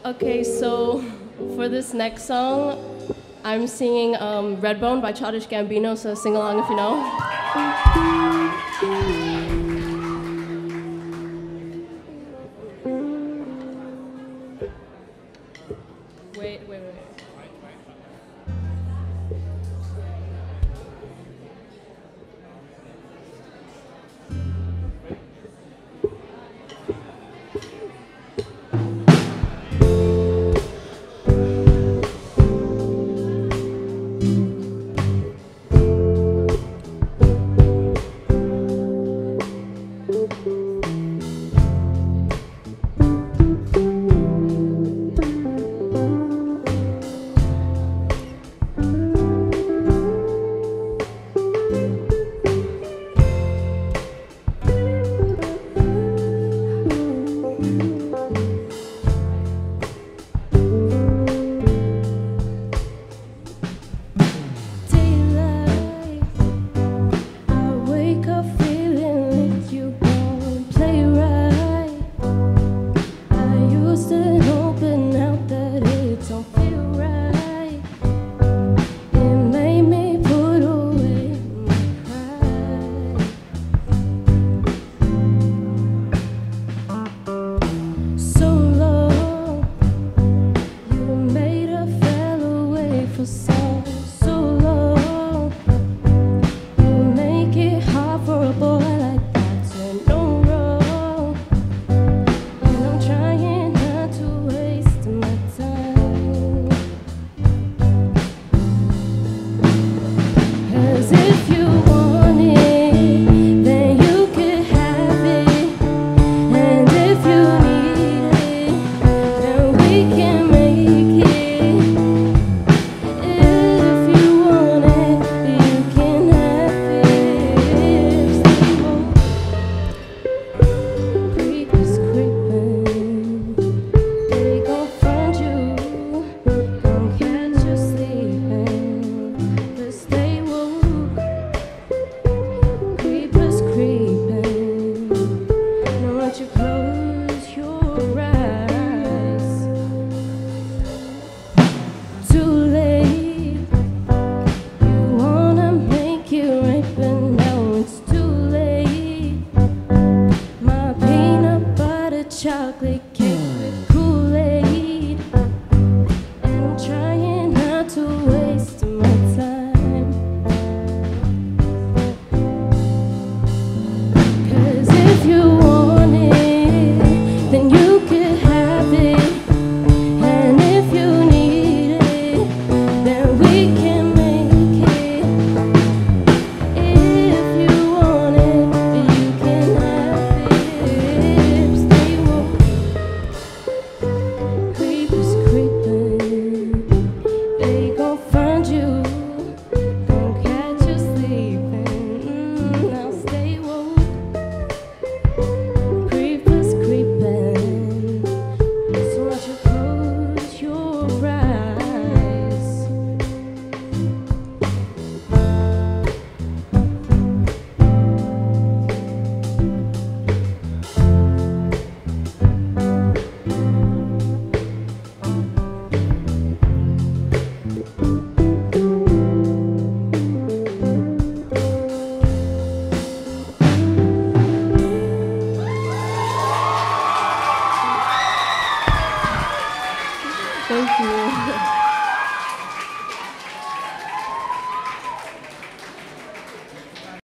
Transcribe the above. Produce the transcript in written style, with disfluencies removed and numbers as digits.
Okay, so for this next song, I'm singing Redbone by Childish Gambino, so sing along if you know. Wait. Chocolate cake with Kool-Aid, and I'm trying not to waste my time. 'Cause if you want it, then you could have it, and if you need it, then we can make it. If you want it, you can have it. Stay woke. Creepers creeping, they gon' find you, gon' catch you sleeping. Now stay woke. Creepers creeping, so why don't you close your eyes? Thank you.